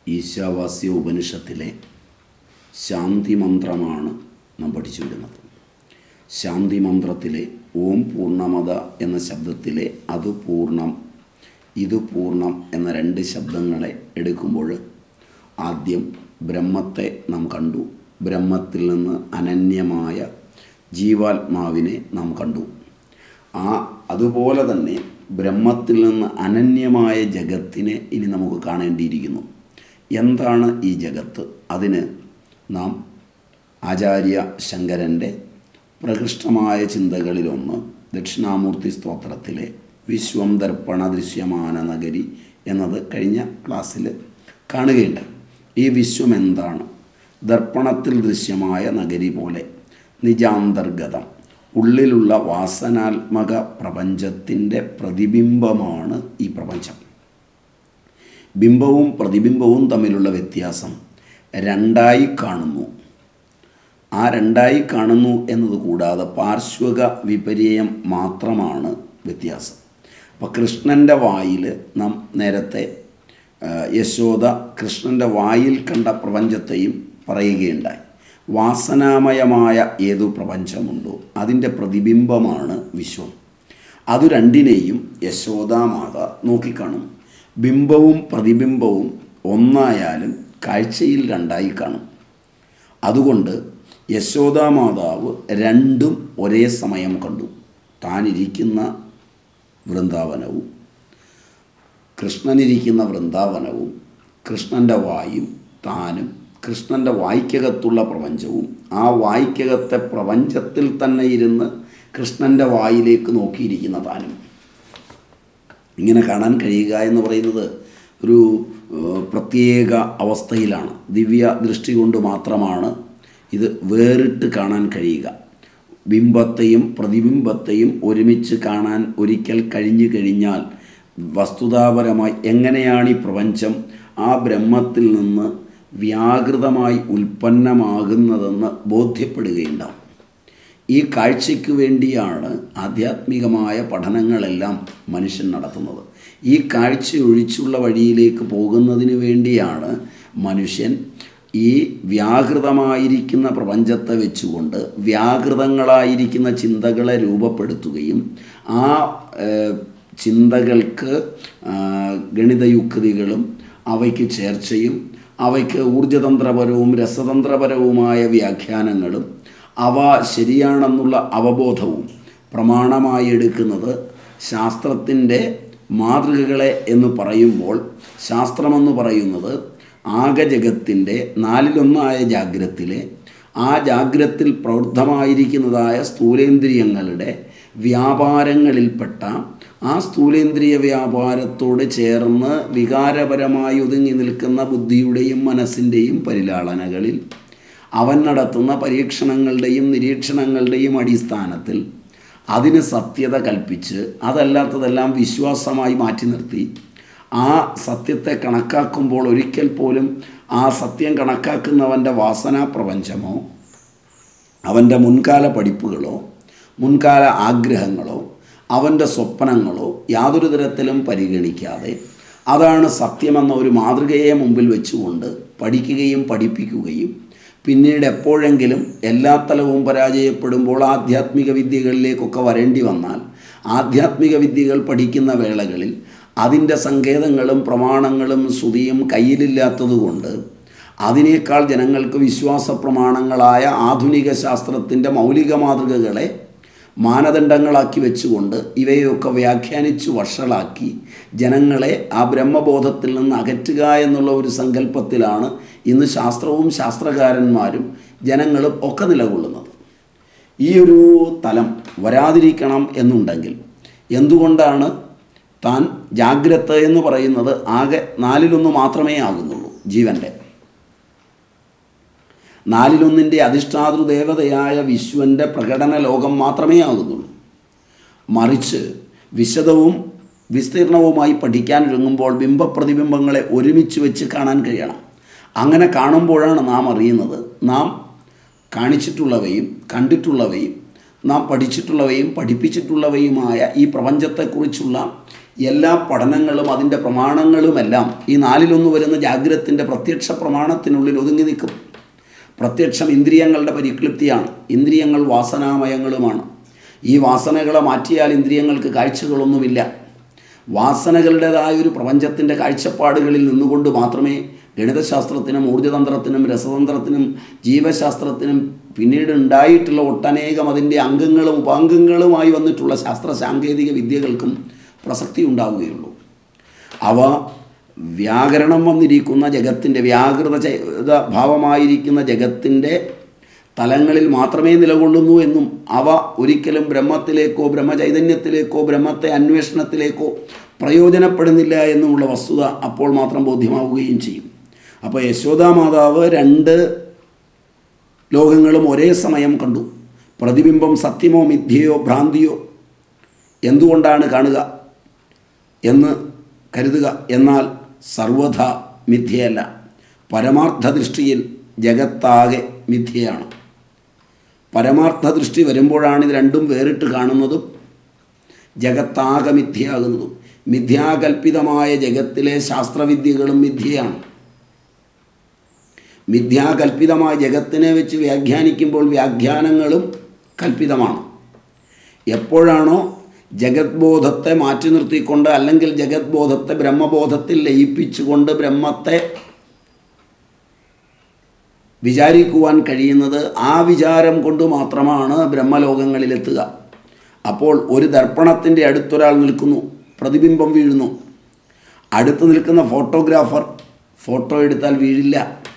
ഈശാവാസ്യ ഉപനിഷത്തിലെ ശാന്തി മന്ത്രമാണ് നാം പഠിച്ചു വരുന്നത്. ശാന്തി മന്ത്രത്തിലെ ഓം പൂർണ്ണമത എന്ന ശബ്ദത്തിലെ അത് പൂർണ്ണം ഇത് പൂർണ്ണം എന്ന രണ്ട് ശബ്ദങ്ങളെ എടുക്കുമ്പോൾ ആദ്യം ബ്രഹ്മത്തെ നാം കണ്ടു. ബ്രഹ്മത്തിൽ നിന്ന് അനന്യമായ ജീവാത്മാവിനെ നാം കണ്ടു. അതുപോലെ തന്നെ ബ്രഹ്മത്തിൽ നിന്ന് അനന്യമായ ജഗത്തിനെ ഇനി നമുക്ക് കാണേണ്ടിയിരിക്കുന്നു. എന്താണ് ഈ ജഗത്ത്? അതിന് നാം ആചാര്യ ശങ്കരൻ്റെ പ്രകൃഷ്ടമായ ചിന്തകളിലൊന്ന് ദക്ഷിണാമൂർത്തി സ്തോത്രത്തിലെ വിശ്വം ദർപ്പണ ദൃശ്യമാന നഗരി എന്നത് കഴിഞ്ഞ ക്ലാസ്സിൽ കാണുകയുണ്ട്. ഈ വിശ്വം എന്താണ്? ദർപ്പണത്തിൽ ദൃശ്യമായ നഗരി പോലെ നിജാന്തർഗതം ഉള്ളിലുള്ള വാസനാത്മക പ്രപഞ്ചത്തിൻ്റെ പ്രതിബിംബമാണ് ഈ പ്രപഞ്ചം. ബിംബവും പ്രതിബിംബവും തമ്മിലുള്ള വ്യത്യാസം രണ്ടായി കാണുന്നു. ആ രണ്ടായി കാണുന്നു എന്നത് കൂടാതെ പാർശ്വക വിപര്യം മാത്രമാണ് വ്യത്യാസം. അപ്പോൾ കൃഷ്ണൻ്റെ വായിൽ നാം നേരത്തെ യശോദ കൃഷ്ണൻ്റെ വായിൽ കണ്ട പ്രപഞ്ചത്തെയും പറയുകയുണ്ടായി. വാസനാമയമായ ഏതു പ്രപഞ്ചമുണ്ടോ അതിൻ്റെ പ്രതിബിംബമാണ് വിശ്വം. അത് രണ്ടിനെയും യശോദാമാത നോക്കിക്കാണും. ബിംബവും പ്രതിബിംബവും ഒന്നായാലും കാഴ്ചയിൽ രണ്ടായി കാണും. അതുകൊണ്ട് യശോദാമാതാവ് രണ്ടും ഒരേ സമയം കണ്ടു. താനിരിക്കുന്ന വൃന്ദാവനവും കൃഷ്ണനിരിക്കുന്ന വൃന്ദാവനവും കൃഷ്ണൻ്റെ വായും താനും കൃഷ്ണൻ്റെ വായ്ക്കകത്തുള്ള പ്രപഞ്ചവും ആ വായ്ക്കകത്തെ പ്രപഞ്ചത്തിൽ തന്നെ ഇരുന്ന് കൃഷ്ണൻ്റെ വായിലേക്ക് നോക്കിയിരിക്കുന്ന താനും ഇങ്ങനെ കാണാൻ കഴിയുക എന്ന് പറയുന്നത് ഒരു പ്രത്യേക അവസ്ഥയിലാണ്. ദിവ്യ ദൃഷ്ടി കൊണ്ട് മാത്രമാണ് ഇത് വേറിട്ട് കാണാൻ കഴിയുക. ബിംബത്തെയും പ്രതിബിംബത്തെയും ഒരുമിച്ച് കാണാൻ ഒരിക്കൽ കഴിഞ്ഞു കഴിഞ്ഞാൽ വസ്തുതാപരമായി എങ്ങനെയാണ് ഈ പ്രപഞ്ചം ആ ബ്രഹ്മത്തിൽ നിന്ന് വ്യാകൃതമായി ഉൽപ്പന്നമാകുന്നതെന്ന് ബോധ്യപ്പെടുകയുണ്ടാവും. ഈ കാഴ്ചയ്ക്ക് വേണ്ടിയാണ് ആധ്യാത്മികമായ പഠനങ്ങളെല്ലാം മനുഷ്യൻ നടത്തുന്നത്. ഈ കാഴ്ച ഒഴിച്ചുള്ള വഴിയിലേക്ക് പോകുന്നതിന് വേണ്ടിയാണ് മനുഷ്യൻ ഈ വ്യാകൃതമായിരിക്കുന്ന പ്രപഞ്ചത്തെ വെച്ചുകൊണ്ട് വ്യാകൃതങ്ങളായിരിക്കുന്ന ചിന്തകളെ രൂപപ്പെടുത്തുകയും ആ ചിന്തകൾക്ക് ഗണിതയുക്തികളും അവയ്ക്ക് ചേർച്ചയും അവയ്ക്ക് ഊർജതന്ത്രപരവും രസതന്ത്രപരവുമായ വ്യാഖ്യാനങ്ങളും അവ ശരിയാണെന്നുള്ള അവബോധവും പ്രമാണമായി എടുക്കുന്നത് ശാസ്ത്രത്തിൻ്റെ മാതൃകകളെ എന്ന് പറയുമ്പോൾ ശാസ്ത്രമെന്ന് പറയുന്നത് ആകെ ജഗത്തിൻ്റെ നാലിലൊന്നായ ജാഗ്രത്തിലെ ആ ജാഗ്രത്തിൽ പ്രവൃദ്ധമായിരിക്കുന്നതായ സ്ഥൂലേന്ദ്രിയങ്ങളുടെ വ്യാപാരങ്ങളിൽപ്പെട്ട ആ സ്ഥൂലേന്ദ്രിയ വ്യാപാരത്തോട് ചേർന്ന് വികാരപരമായി ഒതുങ്ങി നിൽക്കുന്ന ബുദ്ധിയുടെയും മനസ്സിൻ്റെയും പരിലാളനകളിൽ അവൻ നടത്തുന്ന പരീക്ഷണങ്ങളുടെയും നിരീക്ഷണങ്ങളുടെയും അടിസ്ഥാനത്തിൽ അതിന് സത്യത കൽപ്പിച്ച് അതല്ലാത്തതെല്ലാം വിശ്വാസമായി മാറ്റി നിർത്തി ആ സത്യത്തെ കണക്കാക്കുമ്പോൾ ഒരിക്കൽ പോലും ആ സത്യം കണക്കാക്കുന്നവൻ്റെ വാസനാ പ്രപഞ്ചമോ അവൻ്റെ മുൻകാല പഠിപ്പുകളോ മുൻകാല ആഗ്രഹങ്ങളോ അവൻ്റെ സ്വപ്നങ്ങളോ യാതൊരു തരത്തിലും പരിഗണിക്കാതെ അതാണ് സത്യമെന്ന ഒരു മാതൃകയെ മുമ്പിൽ വെച്ചുകൊണ്ട് പഠിക്കുകയും പഠിപ്പിക്കുകയും പിന്നീട് എപ്പോഴെങ്കിലും എല്ലാ തലവും പരാജയപ്പെടുമ്പോൾ ആധ്യാത്മിക വിദ്യകളിലേക്കൊക്കെ വരേണ്ടി വന്നാൽ ആധ്യാത്മിക വിദ്യകൾ പഠിക്കുന്ന വേളകളിൽ അതിൻ്റെ സങ്കേതങ്ങളും പ്രമാണങ്ങളും ശ്രുതിയും കയ്യിലില്ലാത്തതുകൊണ്ട് അതിനേക്കാൾ ജനങ്ങൾക്ക് വിശ്വാസ പ്രമാണങ്ങളായ ആധുനിക ശാസ്ത്രത്തിൻ്റെ മൗലിക മാതൃകകളെ മാനദണ്ഡങ്ങളാക്കി വെച്ചുകൊണ്ട് ഇവയൊക്കെ വ്യാഖ്യാനിച്ച് വഷളാക്കി ജനങ്ങളെ ആ ബ്രഹ്മബോധത്തിൽ നിന്ന് അകറ്റുക എന്നുള്ള ഒരു സങ്കല്പത്തിലാണ് ഇന്ന് ശാസ്ത്രവും ശാസ്ത്രകാരന്മാരും ജനങ്ങളും ഒക്കെ നിലകൊള്ളുന്നത്. ഈ ഒരു തലം വരാതിരിക്കണം എന്നുണ്ടെങ്കിൽ എന്തുകൊണ്ടാണ് താൻ ജാഗ്രത എന്ന് പറയുന്നത് ആകെ നാലിലൊന്ന് മാത്രമേ ആകുന്നുള്ളൂ? ജീവൻ്റെ നാലിലൊന്നിൻ്റെ അധിഷ്ഠാതൃദേവതയായ വിശ്വൻ്റെ പ്രകടന ലോകം മാത്രമേ ആകുന്നുള്ളൂ. മറിച്ച് വിശദവും വിസ്തീർണവുമായി പഠിക്കാനൊരുങ്ങുമ്പോൾ ബിംബപ്രതിബിംബങ്ങളെ ഒരുമിച്ച് വെച്ച് കാണാൻ കഴിയണം. അങ്ങനെ കാണുമ്പോഴാണ് നാം അറിയുന്നത് നാം കാണിച്ചിട്ടുള്ളവയും കണ്ടിട്ടുള്ളവയും നാം പഠിച്ചിട്ടുള്ളവയും പഠിപ്പിച്ചിട്ടുള്ളവയുമായ ഈ പ്രപഞ്ചത്തെക്കുറിച്ചുള്ള എല്ലാ പഠനങ്ങളും അതിൻ്റെ പ്രമാണങ്ങളുമെല്ലാം ഈ നാലിലൊന്ന് വരുന്ന ജാഗ്രത്തിൻ്റെ പ്രത്യക്ഷ പ്രമാണത്തിനുള്ളിൽ ഒതുങ്ങി നിൽക്കും. പ്രത്യക്ഷം ഇന്ദ്രിയങ്ങളുടെ പരിക്ലിപ്തിയാണ്. ഇന്ദ്രിയങ്ങൾ വാസനാമയങ്ങളുമാണ്. ഈ വാസനകളെ മാറ്റിയാൽ ഇന്ദ്രിയങ്ങൾക്ക് കാഴ്ചകളൊന്നുമില്ല. വാസനകളുടേതായൊരു പ്രപഞ്ചത്തിൻ്റെ കാഴ്ചപ്പാടുകളിൽ നിന്നുകൊണ്ട് മാത്രമേ ഗണിതശാസ്ത്രത്തിനും ഊർജ്ജതന്ത്രത്തിനും രസതന്ത്രത്തിനും ജീവശാസ്ത്രത്തിനും പിന്നീട് ഉണ്ടായിട്ടുള്ള ഒട്ടനേകം അതിൻ്റെ അംഗങ്ങളും ഉപാംഗങ്ങളുമായി വന്നിട്ടുള്ള ശാസ്ത്ര സാങ്കേതിക വിദ്യകൾക്കും പ്രസക്തി ഉണ്ടാവുകയുള്ളൂ. അവ വ്യാകരണം വന്നിരിക്കുന്ന ജഗത്തിൻ്റെ വ്യാകൃത ഭാവമായിരിക്കുന്ന ജഗത്തിൻ്റെ തലങ്ങളിൽ മാത്രമേ നിലകൊള്ളുന്നു എന്നും അവ ഒരിക്കലും ബ്രഹ്മത്തിലേക്കോ ബ്രഹ്മചൈതന്യത്തിലേക്കോ ബ്രഹ്മത്തെ അന്വേഷണത്തിലേക്കോ പ്രയോജനപ്പെടുന്നില്ല എന്നുമുള്ള വസ്തുത അപ്പോൾ മാത്രം ബോധ്യമാവുകയും ചെയ്യും. അപ്പോൾ യശോദാമാതാവ് രണ്ട് ലോകങ്ങളും ഒരേ സമയം കണ്ടു. പ്രതിബിംബം സത്യമോ മിഥ്യയോ ഭ്രാന്തിയോ എന്തുകൊണ്ടാണ് കാണുക എന്ന് കരുതുക. എന്നാൽ സർവഥ മിഥ്യയല്ല. പരമാർത്ഥ ദൃഷ്ടിയിൽ ജഗത്താകെ മിഥ്യയാണ്. പരമാർത്ഥ ദൃഷ്ടി വരുമ്പോഴാണ് ഇത് രണ്ടും വേറിട്ട് കാണുന്നതും ജഗത്താകെ മിഥ്യയാകുന്നതും. മിഥ്യാകൽപ്പിതമായ ജഗത്തിലെ ശാസ്ത്രവിദ്യകളും മിഥ്യയാണ്. മിഥ്യാകൽപ്പിതമായ ജഗത്തിനെ വെച്ച് വ്യാഖ്യാനിക്കുമ്പോൾ വ്യാഖ്യാനങ്ങളും കൽപ്പിതമാണ്. എപ്പോഴാണോ ജഗത്ബോധത്തെ മാറ്റി നിർത്തിക്കൊണ്ട് അല്ലെങ്കിൽ ജഗത്ബോധത്തെ ബ്രഹ്മബോധത്തിൽ ലയിപ്പിച്ചുകൊണ്ട് ബ്രഹ്മത്തെ വിചാരിക്കുവാൻ കഴിയുന്നത്, ആ വിചാരം കൊണ്ട് മാത്രമാണ് ബ്രഹ്മലോകങ്ങളിലെത്തുക. അപ്പോൾ ഒരു ദർപ്പണത്തിൻ്റെ അടുത്തൊരാൾ നിൽക്കുന്നു, പ്രതിബിംബം വീഴുന്നു. അടുത്ത് നിൽക്കുന്ന ഫോട്ടോഗ്രാഫർ ഫോട്ടോ എടുത്താൽ വീഴില്ല.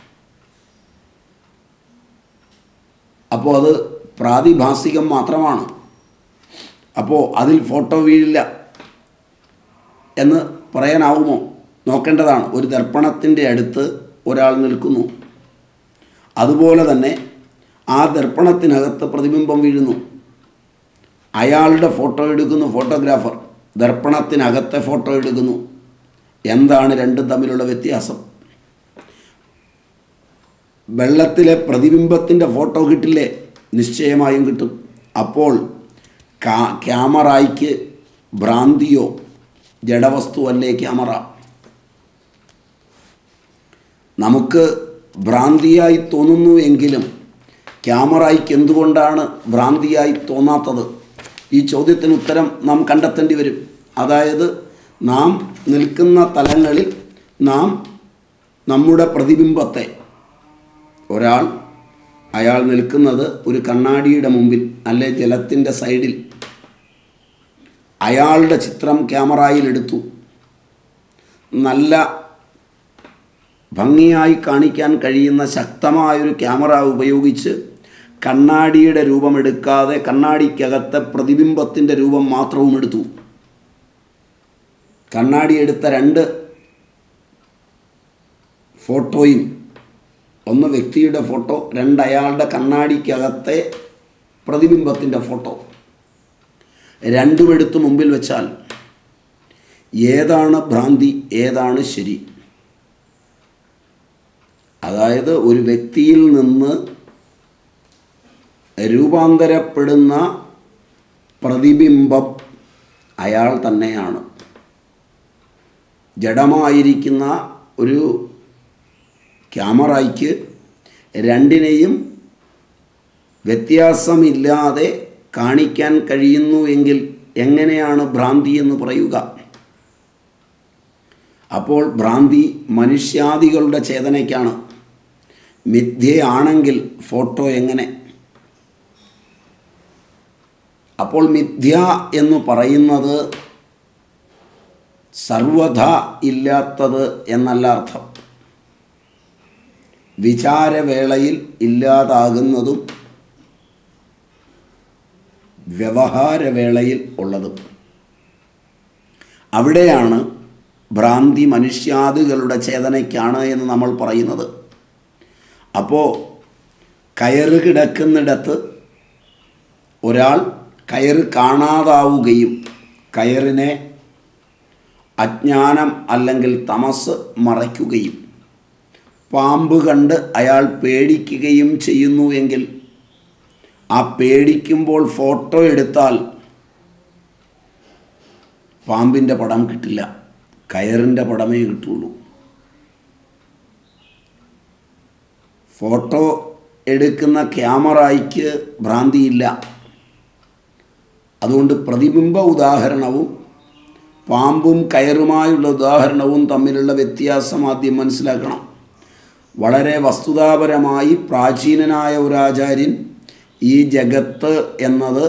അപ്പോൾ അത് പ്രാതിഭാസികം മാത്രമാണ്. അപ്പോൾ അതിൽ ഫോട്ടോ വീഴില്ല എന്ന് പറയാനാവുമോ? നോക്കേണ്ടതാണ്. ഒരു ദർപ്പണത്തിൻ്റെ അടുത്ത് ഒരാൾ നിൽക്കുന്നു, അതുപോലെ തന്നെ ആ ദർപ്പണത്തിനകത്ത് പ്രതിബിംബം വീഴുന്നു. അയാളുടെ ഫോട്ടോ എടുക്കുന്നു ഫോട്ടോഗ്രാഫർ, ദർപ്പണത്തിനകത്തെ ഫോട്ടോ എടുക്കുന്നു. എന്താണ് രണ്ടും തമ്മിലുള്ള വ്യത്യാസം? വെള്ളത്തിലെ പ്രതിബിംബത്തിൻ്റെ ഫോട്ടോ കിട്ടില്ലേ? നിശ്ചയമായും കിട്ടും. അപ്പോൾ ക്യാമറയ്ക്ക് ഭ്രാന്തിയോ ജഡവസ്തുവല്ലേ ക്യാമറ? നമുക്ക് ഭ്രാന്തിയായി തോന്നുന്നു എങ്കിലും ക്യാമറയ്ക്ക് എന്തുകൊണ്ടാണ് ഭ്രാന്തിയായി തോന്നാത്തത്? ഈ ചോദ്യത്തിന് ഉത്തരം നാം കണ്ടെത്തേണ്ടി വരും. അതായത് നാം നിൽക്കുന്ന തലങ്ങളിൽ നാം നമ്മുടെ പ്രതിബിംബത്തെ, അയാൾ നിൽക്കുന്നത് ഒരു കണ്ണാടിയുടെ മുമ്പിൽ അല്ലെ ജലത്തിൻ്റെ സൈഡിൽ, അയാളുടെ ചിത്രം ക്യാമറയിൽ എടുത്തു. നല്ല ഭംഗിയായി കാണിക്കാൻ കഴിയുന്ന ശക്തമായൊരു ക്യാമറ ഉപയോഗിച്ച് കണ്ണാടിയുടെ രൂപമെടുക്കാതെ കണ്ണാടിക്കകത്തെ പ്രതിബിംബത്തിൻ്റെ രൂപം മാത്രവും എടുത്തു. കണ്ണാടി എടുത്ത രണ്ട് ഫോട്ടോയും, ഒന്ന് വ്യക്തിയുടെ ഫോട്ടോ, രണ്ട് അയാളുടെ കണ്ണാടിക്കകത്തെ പ്രതിബിംബത്തിൻ്റെ ഫോട്ടോ, രണ്ടും എടുത്ത് മുമ്പിൽ വെച്ചാൽ ഏതാണ് ഭ്രാന്തി, ഏതാണ് ശരി? അതായത് ഒരു വ്യക്തിയിൽ നിന്ന് രൂപാന്തരപ്പെടുന്ന പ്രതിബിംബം അയാൾ തന്നെയാണ്. ജഡമായിരിക്കുന്ന ഒരു ക്യാമറയ്ക്ക് രണ്ടിനെയും വ്യത്യാസമില്ലാതെ കാണിക്കാൻ കഴിയുന്നു എങ്കിൽ എങ്ങനെയാണ് ഭ്രാന്തി എന്ന് പറയുക? അപ്പോൾ ഭ്രാന്തി മനുഷ്യാദികളുടെ ചേതനയ്ക്കാണ്. മിഥ്യയാണെങ്കിൽ ഫോട്ടോ എങ്ങനെ? അപ്പോൾ മിഥ്യ എന്ന് പറയുന്നത് സർവഥ ഇല്ലാത്തത് എന്നല്ല അർത്ഥം. വിചാരവേളയിൽ ഇല്ലാതാകുന്നതും വ്യവഹാരവേളയിൽ ഉള്ളതും. അവിടെയാണ് ഭ്രാന്തി മനുഷ്യാദികളുടെ ചേതനയ്ക്കാണ് എന്ന് നമ്മൾ പറയുന്നത്. അപ്പോൾ കയറ് കിടക്കുന്നിടത്ത് ഒരാൾ കയറ് കാണാതാവുകയും കയറിനെ അജ്ഞാനം അല്ലെങ്കിൽ തമസ് മറയ്ക്കുകയും പാമ്പ് കണ്ട് അയാൾ പേടിക്കുകയും ചെയ്യുന്നു എങ്കിൽ ആ പേടിക്കുമ്പോൾ ഫോട്ടോ എടുത്താൽ പാമ്പിൻ്റെ പടം കിട്ടില്ല, കയറിൻ്റെ പടമേ കിട്ടുള്ളൂ. ഫോട്ടോ എടുക്കുന്ന ക്യാമറയ്ക്ക് ഭ്രാന്തിയില്ല. അതുകൊണ്ട് പ്രതിബിംബ ഉദാഹരണവും പാമ്പും കയറുമായുള്ള ഉദാഹരണവും തമ്മിലുള്ള വ്യത്യാസം ആദ്യം മനസ്സിലാക്കണം. വളരെ വസ്തുതാപരമായി പ്രാചീനനായ ഒരു ആചാര്യൻ ഈ ജഗത്ത് എന്നത്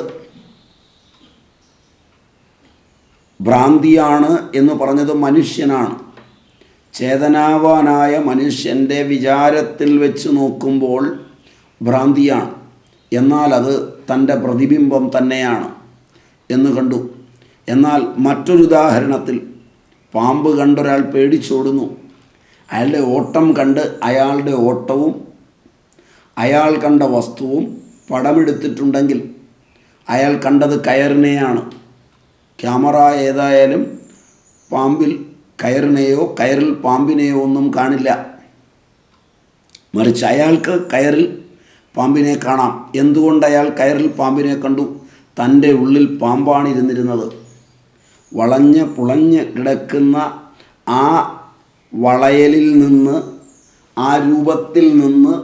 ഭ്രാന്തിയാണ് എന്ന് പറഞ്ഞത് മനുഷ്യനാണ്. ചേതനാവാനായ മനുഷ്യൻ്റെ വിചാരത്തിൽ വെച്ച് നോക്കുമ്പോൾ ഭ്രാന്തിയാണ്, എന്നാൽ അത് തൻ്റെ പ്രതിബിംബം തന്നെയാണ് എന്ന് കണ്ടു. എന്നാൽ മറ്റൊരു ഉദാഹരണത്തിൽ പാമ്പ് കണ്ടൊരാൾ പേടിച്ചോടുന്നു. അയാളുടെ ഓട്ടം കണ്ട് അയാളുടെ ഓട്ടവും അയാൾ കണ്ട വസ്തുവും പടമെടുത്തിട്ടുണ്ടെങ്കിൽ അയാൾ കണ്ടത് കയറിനെയാണ്. ക്യാമറ ഏതായാലും പാമ്പിൽ കയറിനെയോ കയറിൽ പാമ്പിനെയോ ഒന്നും കാണില്ല. മറിച്ച് അയാൾക്ക് കയറിൽ പാമ്പിനെ കാണാം. എന്തുകൊണ്ട് അയാൾ കയറിൽ പാമ്പിനെ കണ്ടു? തൻ്റെ ഉള്ളിൽ പാമ്പാണ് ഇരുന്നിരുന്നത്. വളഞ്ഞ് പുളഞ്ഞ് കിടക്കുന്ന ആ വളയലിൽ നിന്ന്, ആ രൂപത്തിൽ നിന്ന്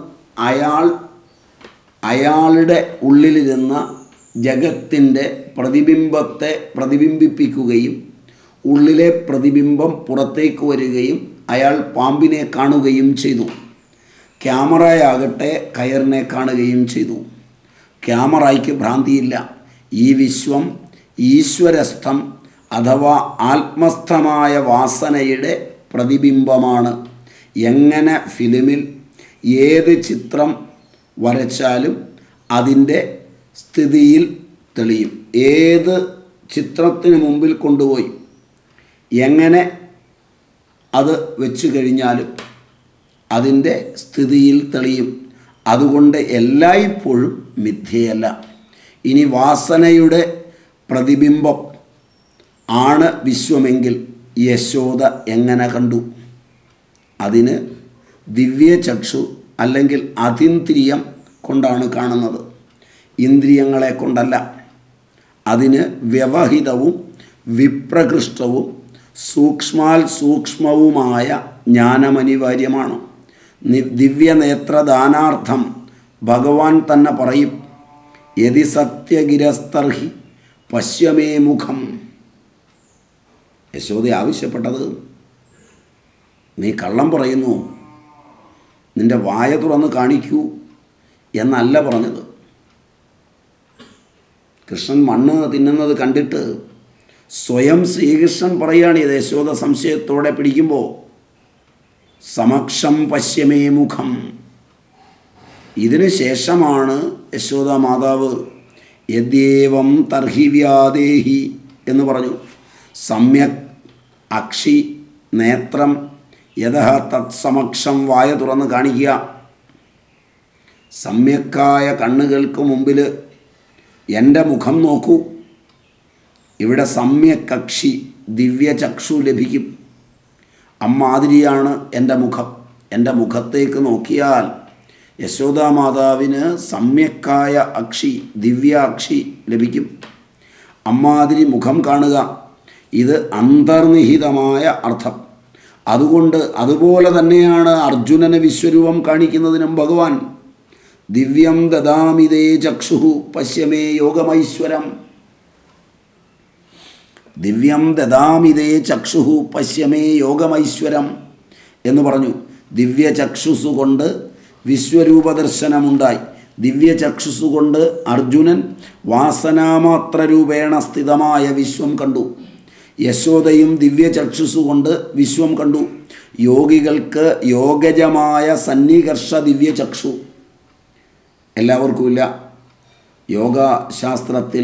അയാളുടെ ഉള്ളിലിരുന്ന ജഗത്തിൻ്റെ പ്രതിബിംബത്തെ പ്രതിബിംബിപ്പിക്കുകയും ഉള്ളിലെ പ്രതിബിംബം പുറത്തേക്ക് വരികയും അയാൾ പാമ്പിനെ കാണുകയും ചെയ്തു. ക്യാമറയാകട്ടെ കയറിനെ കാണുകയും ചെയ്തു. ക്യാമറയ്ക്ക് ഭ്രാന്തിയില്ല. ഈ വിശ്വം ഈശ്വരസ്ഥം അഥവാ ആത്മസ്ഥമായ വാസനയുടെ പ്രതിബിംബമാണ്. എങ്ങനെ ഫിലിമിൽ ഏത് ചിത്രം വരച്ചാലും അതിൻ്റെ സ്ഥിതിയിൽ തെളിയും. ഏത് ചിത്രത്തിന് മുമ്പിൽ കൊണ്ടുപോയി എങ്ങനെ അത് വെച്ച് കഴിഞ്ഞാലും അതിൻ്റെ സ്ഥിതിയിൽ തെളിയും. അതുകൊണ്ട് എല്ലായ്പ്പോഴും മിഥ്യയല്ല. ഇനി വാസനയുടെ പ്രതിബിംബം ആണ് വിശ്വമെങ്കിൽ യശോദ എങ്ങനെ കണ്ടു? അതിന് ദിവ്യചക്ഷു അല്ലെങ്കിൽ അതീന്ദ്രിയം കൊണ്ടാണ് കാണുന്നത്, ഇന്ദ്രിയങ്ങളെ കൊണ്ടല്ല. അതിന് വ്യവഹിതവും വിപ്രകൃഷ്ടവും സൂക്ഷ്മാൽ സൂക്ഷ്മവുമായ ജ്ഞാനമനിവാര്യമാണ്. ദിവ്യനേത്രദാനാർത്ഥം ഭഗവാൻ തന്നെ പറയും, യതി സത്യഗിരസ്തർഹി പശ്യമേ മുഖം. യശോദ ആവശ്യപ്പെട്ടത്, നീ കള്ളം പറയുന്നു, നിൻ്റെ വായ തുറന്ന് കാണിക്കൂ എന്നല്ല പറഞ്ഞത്. കൃഷ്ണൻ മണ്ണ് തിന്നുന്നത് കണ്ടിട്ട് സ്വയം ശ്രീകൃഷ്ണൻ പറയുകയാണ്. ഇത് യശോദ സംശയത്തോടെ പിടിക്കുമ്പോൾ, സമക്ഷം പശ്യമേ മുഖം. ഇതിനു ശേഷമാണ് യശോദ മാതാവ് യദ്യേവം തർഹി വ്യാദേഹി എന്ന് പറഞ്ഞു. സമ്യക് അക്ഷി നേത്രം യഥ തത്സമക്ഷം വായ തുറന്ന് കാണിക്കുക. സമ്യക്കായ കണ്ണുകൾക്ക് മുമ്പിൽ എൻ്റെ മുഖം നോക്കൂ. ഇവിടെ സമ്യകക്ഷി ദിവ്യചക്ഷു ലഭിക്കും. അമ്മാതിരിയാണ് എൻ്റെ മുഖം. എൻ്റെ മുഖത്തേക്ക് നോക്കിയാൽ യശോദാമാതാവിന് സമ്യക്കായ അക്ഷി ദിവ്യാക്ഷി ലഭിക്കും. അമ്മാതിരി മുഖം കാണുക, ഇത് അന്തർനിഹിതമായ അർത്ഥം. അതുകൊണ്ട് അതുപോലെ തന്നെയാണ് അർജുനന് വിശ്വരൂപം കാണിക്കുന്നതിനും ഭഗവാൻ ദിവ്യം ദദാമിതേ ചക്ഷുഹു പശ്യമേ യോഗമൈശ്വരം. ദിവ്യം ദദാമിതേ ചക്ഷുഹു പശ്യമേ യോഗമൈശ്വരം എന്ന് പറഞ്ഞു. ദിവ്യചക്ഷുസു കൊണ്ട് വിശ്വരൂപദർശനമുണ്ടായി. ദിവ്യചക്ഷുസു കൊണ്ട് അർജുനൻ വാസനാമാത്ര രൂപേണ സ്ഥിതമായ വിശ്വം കണ്ടു. യശോദയും ദിവ്യചക്ഷുസു കൊണ്ട് വിശ്വം കണ്ടു. യോഗികൾക്ക് യോഗജമായ സന്നികർഷ ദിവ്യചക്ഷു എല്ലാവർക്കുമില്ല. യോഗശാസ്ത്രത്തിൽ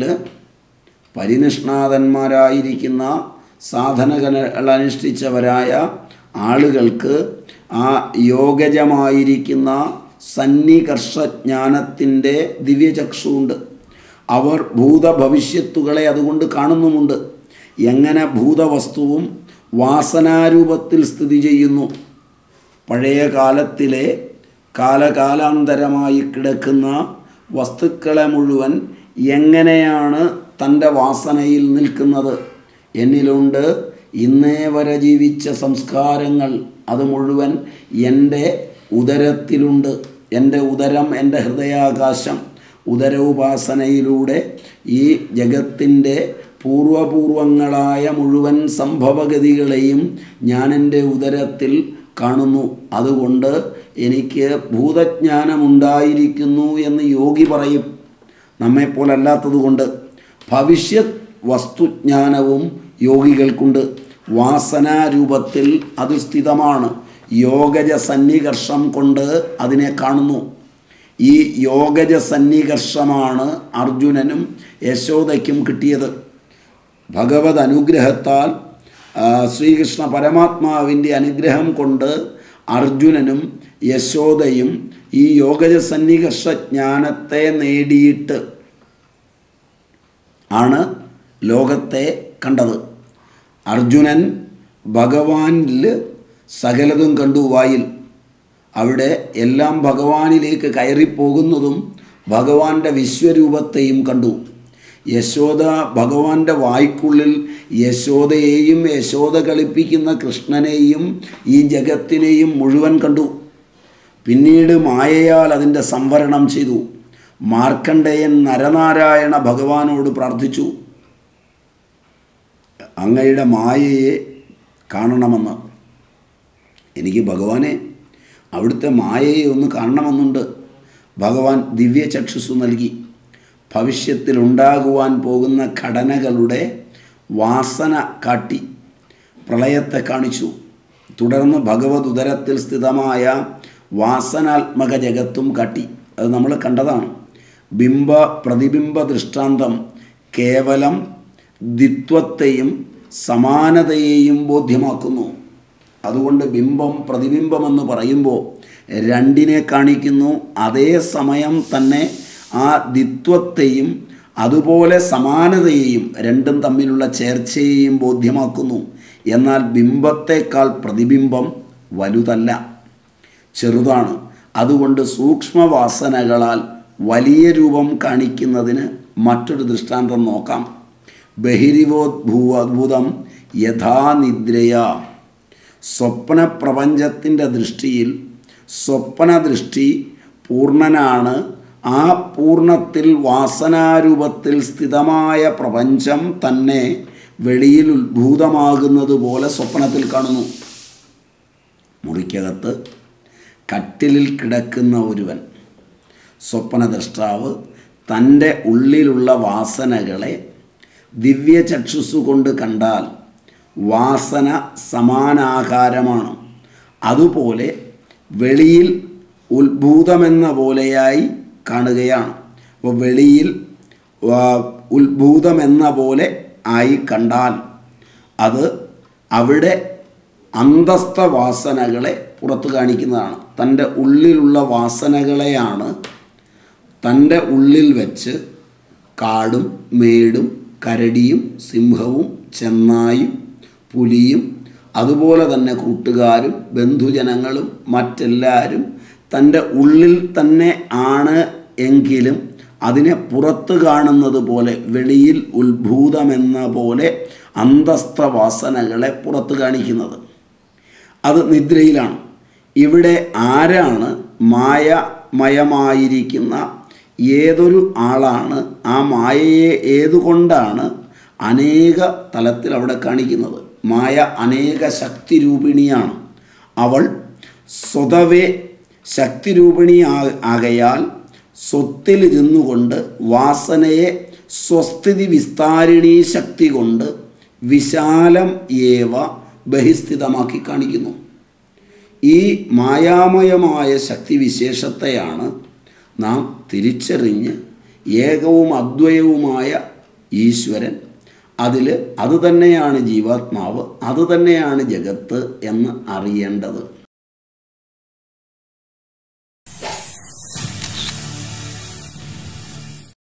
പരിനിഷ്ണാതന്മാരായിരിക്കുന്ന സാധനകളനുഷ്ഠിച്ചവരായ ആളുകൾക്ക് ആ യോഗജമായിരിക്കുന്ന സന്നികർഷജ്ഞാനത്തിൻ്റെ ദിവ്യചക്ഷുണ്ട്. അവർ ഭൂതഭവിഷ്യത്തുകളെ അതുകൊണ്ട് കാണുന്നുമുണ്ട്. എങ്ങനെ ഭൂതവസ്തുവും വാസനാരൂപത്തിൽ സ്ഥിതി ചെയ്യുന്നു, പഴയ കാലത്തിലെ കാലകാലാന്തരമായി കിടക്കുന്ന വസ്തുക്കളെ മുഴുവൻ എങ്ങനെയാണ് തൻ്റെ വാസനയിൽ നിൽക്കുന്നത്, എന്നിലുണ്ട്. ഇന്നേ വരെ ജീവിച്ച സംസ്കാരങ്ങൾ അത് മുഴുവൻ എൻ്റെ ഉദരത്തിലുണ്ട്. എൻ്റെ ഉദരം എൻ്റെ ഹൃദയാകാശം. ഉദരോപാസനയിലൂടെ ഈ ജഗത്തിൻ്റെ പൂർവപൂർവങ്ങളായ മുഴുവൻ സംഭവഗതികളെയും ഞാൻ എൻ്റെ ഉദരത്തിൽ കാണുന്നു. അതുകൊണ്ട് എനിക്ക് ഭൂതജ്ഞാനമുണ്ടായിരിക്കുന്നു എന്ന് യോഗി പറയും. നമ്മെപ്പോലല്ലാത്തതുകൊണ്ട് ഭവിഷ്യത് വസ്തുജ്ഞാനവും യോഗികൾക്കുണ്ട്. വാസനാരൂപത്തിൽ അത് സ്ഥിതമാണ്. യോഗജ സന്നികർഷം കൊണ്ട് അതിനെ കാണുന്നു. ഈ യോഗജ സന്നികർഷമാണ് അർജുനനും യശോദയ്ക്കും കിട്ടിയത്. ഭഗവത് അനുഗ്രഹത്താൽ ശ്രീകൃഷ്ണ പരമാത്മാവിൻ്റെ അനുഗ്രഹം കൊണ്ട് അർജുനനും യശോദയും ഈ യോഗജ സന്നികർഷ ജ്ഞാനത്തെ നേടിയിട്ട് ആണ് ലോകത്തെ കണ്ടത്. അർജുനൻ ഭഗവാനിൽ സകലതും കണ്ടു. വായിൽ അവിടെ എല്ലാം ഭഗവാനിലേക്ക് കയറിപ്പോകുന്നതും ഭഗവാന്റെ വിശ്വരൂപത്തെയും കണ്ടു. യശോദ ഭഗവാന്റെ വായ്ക്കുള്ളിൽ യശോദയെയും യശോദ കളിപ്പിക്കുന്ന കൃഷ്ണനെയും ഈ ജഗത്തിനെയും മുഴുവൻ കണ്ടു. പിന്നീട് മായയാൽ അതിൻ്റെ സംവരണം ചെയ്തു. മാർക്കണ്ഡേയൻ നരനാരായണ ഭഗവാനോട് പ്രാർത്ഥിച്ചു, അങ്ങയുടെ മായയെ കാണണമെന്ന്. എനിക്ക് ഭഗവാനെ അവിടുത്തെ മായയെ ഒന്ന് കാണണമെന്നുണ്ട്. ഭഗവാൻ ദിവ്യചക്ഷുസ്സു നൽകി. ഭവിഷ്യത്തിലുണ്ടാകുവാൻ പോകുന്ന ഘടനകളുടെ വാസന കാട്ടി പ്രളയത്തെ കാണിച്ചു. തുടർന്ന് ഭഗവത് ഉദരത്തിൽ സ്ഥിതമായ വാസനാത്മക ജഗത്തും കാട്ടി. അത് നമ്മൾ കണ്ടതാണ്. ബിംബ പ്രതിബിംബ ദൃഷ്ടാന്തം കേവലം ദ്വിത്വത്തെയും സമാനതയെയും ബോധ്യമാക്കുന്നു. അതുകൊണ്ട് ബിംബം പ്രതിബിംബമെന്ന് പറയുമ്പോൾ രണ്ടിനെ കാണിക്കുന്നു. അതേസമയം തന്നെ ആ ദ്വിത്വത്തെയും അതുപോലെ സമാനതയെയും രണ്ടും തമ്മിലുള്ള ചേർച്ചയെയും ബോധ്യമാക്കുന്നു. എന്നാൽ ബിംബത്തേക്കാൾ പ്രതിബിംബം വലുതല്ല, ചെറുതാണ്. അതുകൊണ്ട് സൂക്ഷ്മവാസനകളാൽ വലിയ രൂപം കാണിക്കുന്നതിന് മറ്റൊരു ദൃഷ്ടാന്തം നോക്കാം. ബഹിരിവോദ്ഭൂതം യഥാനിദ്രയ. സ്വപ്നപ്രപഞ്ചത്തിൻ്റെ ദൃഷ്ടിയിൽ സ്വപ്നദൃഷ്ടി പൂർണ്ണനാണ്. ആ പൂർണ്ണത്തിൽ വാസനാരൂപത്തിൽ സ്ഥിതമായ പ്രപഞ്ചം തന്നെ വെളിയിൽ ഉദ്ഭൂതമാകുന്നത് പോലെ സ്വപ്നത്തിൽ കാണുന്നു. മുറിക്കകത്ത് കട്ടിലിൽ കിടക്കുന്ന ഒരുവൻ, സ്വപ്നദ്രഷ്ടാവ്, തൻ്റെ ഉള്ളിലുള്ള വാസനകളെ ദിവ്യചക്ഷുസ്സു കൊണ്ട് കണ്ടാൽ വാസന സമാനാകാരമാണ്. അതുപോലെ വെളിയിൽ ഉത്ഭൂതമെന്ന പോലെയായി കാണുകയാണ്. അപ്പോൾ വെളിയിൽ ഉത്ഭൂതമെന്ന പോലെ ആയി കണ്ടാൽ അത് അവിടെ അന്തസ്ഥ വാസനകളെ പുറത്തു കാണിക്കുന്നതാണ്. തൻ്റെ ഉള്ളിലുള്ള വാസനകളെയാണ് തൻ്റെ ഉള്ളിൽ വെച്ച് കാടും മേടും കരടിയും സിംഹവും ചെന്നായും പുലിയും അതുപോലെ തന്നെ കൂട്ടുകാരും ബന്ധുജനങ്ങളും മറ്റെല്ലാവരും തൻ്റെ ഉള്ളിൽ തന്നെ ആണ് എങ്കിലും അതിനെ പുറത്ത് കാണുന്നത് പോലെ വെളിയിൽ ഉത്ഭൂതമെന്ന പോലെ അന്തസ്ഥ വാസനകളെ പുറത്ത് കാണിക്കുന്നത്. അത് നിദ്രയിലാണ്. ഇവിടെ ആരാണ് മായമയമായിരിക്കുന്ന ഏതൊരു ആളാണ് ആ മായയെ ഏതുകൊണ്ടാണ് അനേക തലത്തിൽ അവിടെ കാണിക്കുന്നത്. മായ അനേക ശക്തിരൂപിണിയാണ്. അവൾ സ്വതവേ ശക്തിരൂപിണി ആകയാൽ സ്വത്തിലിരുന്നു കൊണ്ട് വാസനയെ സ്വസ്ഥിതി വിസ്താരിണീ ശക്തി കൊണ്ട് വിശാലം ഏവ ബഹിസ്ഥിതമാക്കി കാണിക്കുന്നു. ഈ മായാമയമായ ശക്തിവിശേഷത്തെയാണ് നാം തിരിച്ചറിഞ്ഞ് ഏകവും അദ്വയവുമായ ഈശ്വരൻ, അതുതന്നെയാണ് ജീവാത്മാവ്, അതുതന്നെയാണ് ജഗത്ത് എന്ന് അറിയേണ്ടത്.